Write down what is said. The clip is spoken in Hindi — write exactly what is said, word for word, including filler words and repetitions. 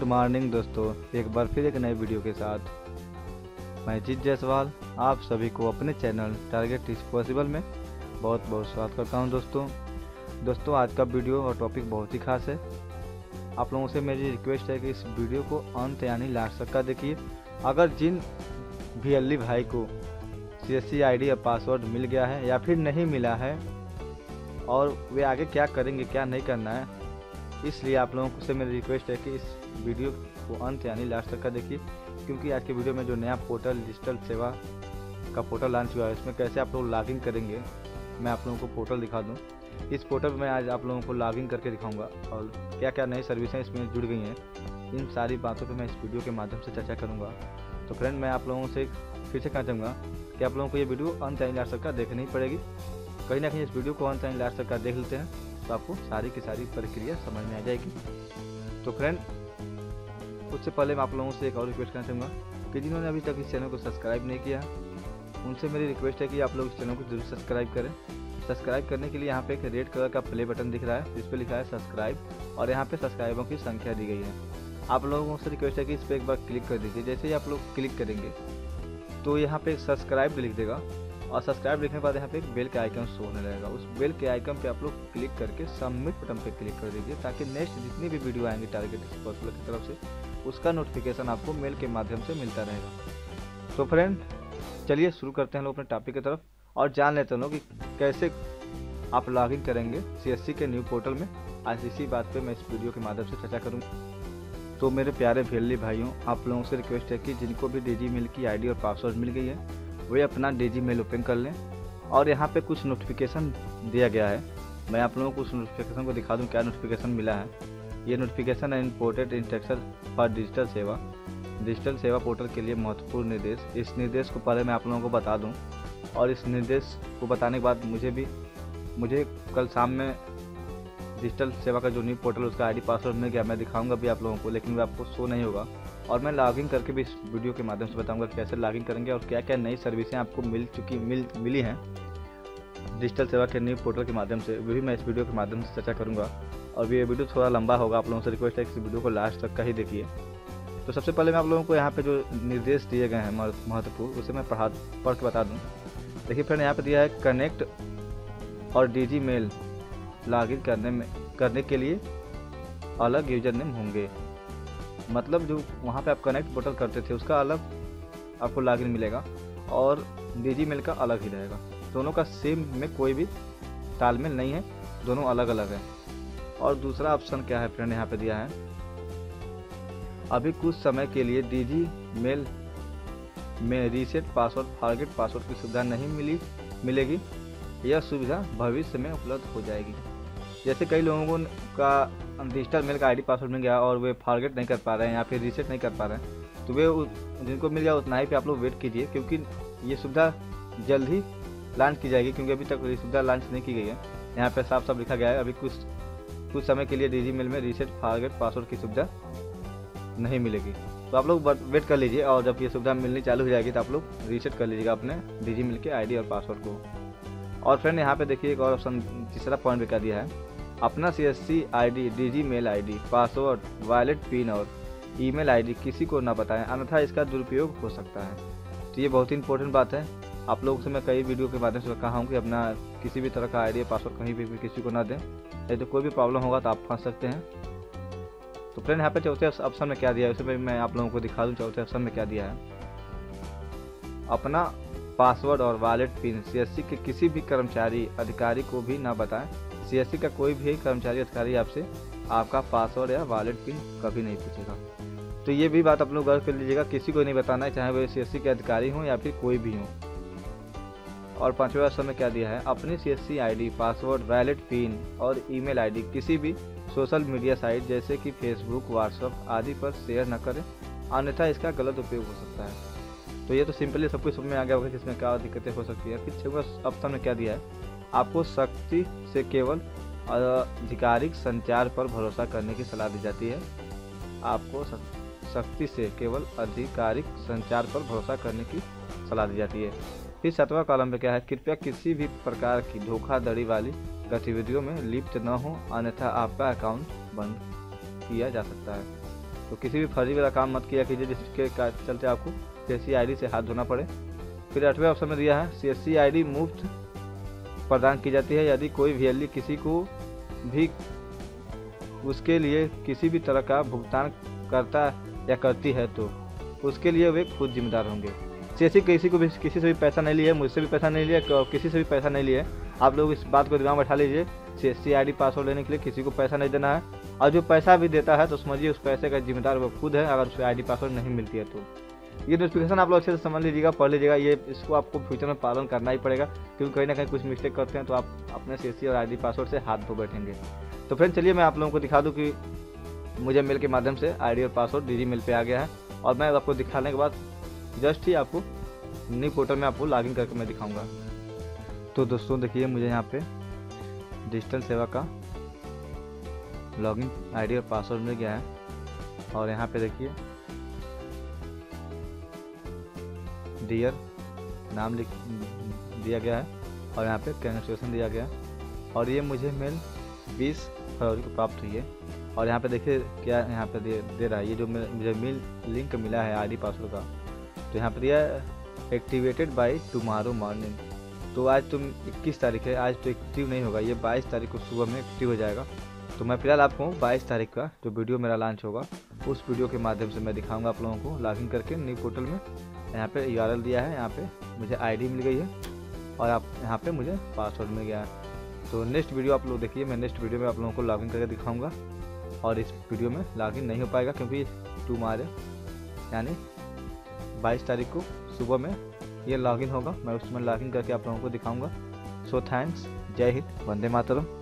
गुड मॉर्निंग दोस्तों, एक बार फिर एक नए वीडियो के साथ मैं जीत जायसवाल आप सभी को अपने चैनल टारगेट इज पॉसिबल में बहुत बहुत स्वागत करता हूं। दोस्तों दोस्तों आज का वीडियो और टॉपिक बहुत ही खास है। आप लोगों से मेरी रिक्वेस्ट है कि इस वीडियो को अंत यानी लास्ट तक का देखिए। अगर जिन भी अली भाई को C S C I D या पासवर्ड मिल गया है या फिर नहीं मिला है और वे आगे क्या करेंगे क्या नहीं करना है, इसलिए आप लोगों से मेरी रिक्वेस्ट है कि इस वीडियो को अंत यानी लास्ट तक का देखिए, क्योंकि आज के वीडियो में जो नया पोर्टल डिजिटल सेवा का पोर्टल लॉन्च हुआ है इसमें कैसे आप लोग लॉगिन करेंगे मैं आप लोगों को पोर्टल दिखा दूं। इस पोर्टल में आज आप लोगों को लॉगिन करके दिखाऊंगा और क्या क्या नई सर्विसें इसमें जुड़ गई हैं, इन सारी बातों पर मैं इस वीडियो के माध्यम से चर्चा करूँगा। तो फ्रेंड मैं आप लोगों से फिर से कहना चाहूँगा कि आप लोगों को ये वीडियो अंत यानी लास्ट तक का देखनी ही पड़ेगी। कहीं ना कहीं इस वीडियो को अंत यानी लास्ट तक का देख लेते हैं तो आपको सारी की सारी प्रक्रिया समझ में आ जाएगी। तो फ्रेंड उससे पहले मैं आप लोगों से एक और रिक्वेस्ट करना चाहूँगा कि जिन्होंने अभी तक इस चैनल को सब्सक्राइब नहीं किया उनसे मेरी रिक्वेस्ट है कि आप लोग इस चैनल को जरूर सब्सक्राइब करें। सब्सक्राइब करने के लिए यहाँ पे एक रेड कलर का प्ले बटन दिख रहा है जिस पर लिखा है सब्सक्राइब और यहाँ पे सब्सक्राइबरों की संख्या दी गई है। आप लोगों से रिक्वेस्ट है कि इस पर एक बार क्लिक कर दीजिए। जैसे ही आप लोग क्लिक करेंगे तो यहाँ पे सब्सक्राइब लिख देगा और सब्सक्राइब लिखने के बाद यहाँ पे एक बेल के आइकन शो होने लगेगा। उस बेल के आइकन पे आप लोग क्लिक करके सबमिट बटन पे क्लिक कर दीजिए ताकि नेक्स्ट जितनी भी वीडियो आएंगे टारगेट पॉसिबल की तरफ से उसका नोटिफिकेशन आपको मेल के माध्यम से मिलता रहेगा। तो फ्रेंड चलिए शुरू करते हैं लोग अपने टॉपिक की तरफ और जान लेते हैं कि कैसे आप लॉगिन करेंगे सी एस सी के न्यू पोर्टल में। आज इसी बात पर मैं इस वीडियो के माध्यम से चर्चा करूँगा। तो मेरे प्यारे भेल्ली भाइयों, आप लोगों से रिक्वेस्ट है कि जिनको भी डी जी मेल की आई डी और पासवर्ड मिल गई है वे अपना डी जी मेल ओपन कर लें और यहाँ पे कुछ नोटिफिकेशन दिया गया है। मैं आप लोगों को उस नोटिफिकेशन को दिखा दूँ क्या नोटिफिकेशन मिला है। ये नोटिफिकेशन है imported instruction for digital Seva digital Seva portal के लिए महत्वपूर्ण निर्देश। इस निर्देश को पहले मैं आप लोगों को बता दूँ और इस निर्देश को बताने के बाद मुझे भी मुझे कल शाम में डिजिटल सेवा का जो न्यू पोर्टल उसका आई डी पासवर्ड मिल गया। मैं दिखाऊंगा भी आप लोगों को, लेकिन वो आपको शो नहीं होगा और मैं लॉगिन करके भी इस वीडियो के माध्यम से बताऊंगा कैसे लॉगिन करेंगे और क्या क्या नई सर्विसें आपको मिल चुकी मिल मिली हैं डिजिटल सेवा के न्यू पोर्टल के माध्यम से, वो भी मैं इस वीडियो के माध्यम से चर्चा करूंगा। और ये वीडियो थोड़ा लंबा होगा, आप लोगों से रिक्वेस्ट है कि इस वीडियो को लास्ट तक का ही देखिए। तो सबसे पहले मैं आप लोगों को यहाँ पे जो निर्देश दिए गए हैं महत्वपूर्ण उसे मैं पढ़ा पढ़ के बता दूँ। देखिए फ्रेंड यहाँ पे दिया है कनेक्ट और डी जी मेल लॉगिन करने में करने के लिए अलग यूजर नेम होंगे। मतलब जो वहाँ पे आप कनेक्ट पोर्टल करते थे उसका अलग आपको लॉगिन मिलेगा और डी मेल का अलग ही रहेगा। दोनों का सेम में कोई भी तालमेल नहीं है, दोनों अलग अलग है। और दूसरा ऑप्शन क्या है फ्रेंड यहाँ पे दिया है, अभी कुछ समय के लिए डी मेल में रीसेट पासवर्ड फॉरगेट पासवर्ड की सुविधा नहीं मिली मिलेगी। यह सुविधा भविष्य में उपलब्ध हो जाएगी। जैसे कई लोगों को का डिजिटल मेल का आईडी पासवर्ड मिल गया और वे फॉरगेट नहीं कर पा रहे हैं या फिर रीसेट नहीं कर पा रहे हैं, तो वे जिनको मिल गया उतना ही पे आप लोग वेट कीजिए, क्योंकि ये सुविधा जल्द ही लॉन्च की जाएगी। क्योंकि अभी तक ये सुविधा लॉन्च नहीं की गई है। यहाँ पे साफ साफ लिखा गया है अभी कुछ कुछ समय के लिए डी मेल में रीसेट फॉरगेट पासवर्ड की सुविधा नहीं मिलेगी। तो आप लोग वेट कर लीजिए और जब ये सुविधा मिलनी चालू हो जाएगी तो आप लोग रीसेट कर लीजिएगा अपने डी मेल के आई डी और पासवर्ड को। और फ्रेंड यहाँ पे देखिए एक और ऑप्शन तीसरा पॉइंट भी क्या दिया है, अपना C S C I D D G mail I D password wallet pin और ईमेल आईडी किसी को ना बताएं, अन्यथा इसका दुरुपयोग हो सकता है। तो ये बहुत ही इंपॉर्टेंट बात है। आप लोगों से मैं कई वीडियो के माध्यम से कहा हूँ कि अपना किसी भी तरह का आईडी या पासवर्ड कहीं भी, भी किसी को ना दें, नहीं तो कोई भी प्रॉब्लम होगा तो आप फंस सकते हैं। तो फ्रेंड यहाँ पे चौथे ऑप्शन में क्या दिया है उसे मैं आप लोगों को दिखा दूँ। चौथे ऑप्शन में क्या दिया है, अपना पासवर्ड और wallet pin C S C के किसी भी कर्मचारी अधिकारी को भी ना बताएं। सी एस सी का कोई भी कर्मचारी अधिकारी आपसे आपका पासवर्ड या वॉलेट पिन कभी नहीं पूछेगा। तो ये भी बात आप लोग गौर कर लीजिएगा, किसी को नहीं बताना है, चाहे वो सी एस सी के अधिकारी हों या फिर कोई भी हो। और पांचवें ऑप्शन में क्या दिया है, अपनी C S C I D password wallet pin और ईमेल आईडी किसी भी सोशल मीडिया साइट जैसे कि फेसबुक व्हाट्सएप आदि पर शेयर न करें, अन्यथा इसका गलत उपयोग हो सकता है। तो ये तो सिंपली सब कुछ समझ में आ गया होगा कि इसमें क्या दिक्कतें हो सकती है। फिर छठवें ऑप्शन में क्या दिया है, आपको सख्ती से केवल आधिकारिक संचार पर भरोसा करने की सलाह दी जाती है। आपको सख्ती से केवल आधिकारिक संचार पर भरोसा करने की सलाह दी जाती है। फिर सातवां कॉलम में क्या है, कृपया किसी भी प्रकार की धोखाधड़ी वाली गतिविधियों में लिप्त न हो, अन्यथा आपका अकाउंट बंद किया जा सकता है। तो किसी भी फर्जी वाला काम मत किया कीजिए जिसके चलते आपको सी एस सी आई डी से हाथ धोना पड़े। फिर आठवें ऑप्शन में दिया है सी एस सी आई डी मुफ्त प्रदान की जाती है यदि कोई वी एल ई किसी को भी उसके लिए किसी भी तरह का भुगतान करता या करती है तो उसके लिए वे खुद जिम्मेदार होंगे। सी एस सी किसी को भी किसी से भी पैसा नहीं लिया, मुझसे भी पैसा नहीं लिया, किसी से भी पैसा नहीं लिया। आप लोग इस बात को दिमाग में बैठा लीजिए, C S C I D password लेने के लिए किसी को पैसा नहीं देना है, और जो पैसा भी देता है तो समझिए उस पैसे का जिम्मेदार वो खुद है अगर उसे आई डी पासवर्ड नहीं मिलती है तो। ये नोटिफिकेशन आप लोग अच्छे से समझ लीजिएगा, पढ़ लीजिएगा, ये इसको आपको फ्यूचर में पालन करना ही पड़ेगा, क्योंकि कहीं ना कहीं कुछ मिस्टेक करते हैं तो आप अपने सी एस सी और आई डी पासवर्ड से हाथ धो बैठेंगे। तो फ्रेंड चलिए मैं आप लोगों को दिखा दूँ कि मुझे मेल के माध्यम से आई डी और पासवर्ड डी जी मेल पे आ गया है, और मैं आपको दिखाने के बाद जस्ट ही आपको न्यू पोर्टल में आपको लॉगिन करके मैं दिखाऊंगा। तो दोस्तों देखिए मुझे यहाँ पे डिजिटल सेवा का लॉगिन आईडी और पासवर्ड मिल गया है, और यहाँ पे देखिए डियर नाम लिख दिया गया है, और यहाँ पे कैंसिलेशन दिया गया है, और ये मुझे मेल बीस फरवरी को प्राप्त हुई है। और यहाँ पे देखिए क्या यहाँ पे दे, दे रहा है, ये जो मुझे मेल लिंक मिला है आईडी पासवर्ड का, तो यहाँ पे दिया एक्टिवेटेड बाय टुमारो मॉर्निंग। तो आज तुम इक्कीस तारीख है, आज तो एक्टिव नहीं होगा, ये बाईस तारीख को सुबह में एक्टिव हो जाएगा। तो मैं फिलहाल आपको बाईस तारीख का जो वीडियो मेरा लॉन्च होगा उस वीडियो के माध्यम से मैं दिखाऊंगा आप लोगों को लॉगिन करके न्यू पोर्टल में। यहाँ पे यू आर एल दिया है, यहाँ पे मुझे आईडी मिल गई है, और आप यहाँ पे मुझे पासवर्ड मिल गया है। तो नेक्स्ट वीडियो आप लोग देखिए, मैं नेक्स्ट वीडियो में आप लोगों को लॉगिन करके दिखाऊंगा, और इस वीडियो में लॉगिन नहीं हो पाएगा क्योंकि टुमारो यानी बाईस तारीख को सुबह में ये लॉगिन होगा, मैं उसमें लॉगिन करके आप लोगों को दिखाऊंगा। सो थैंक्स, जय हिंद, वंदे मातरम।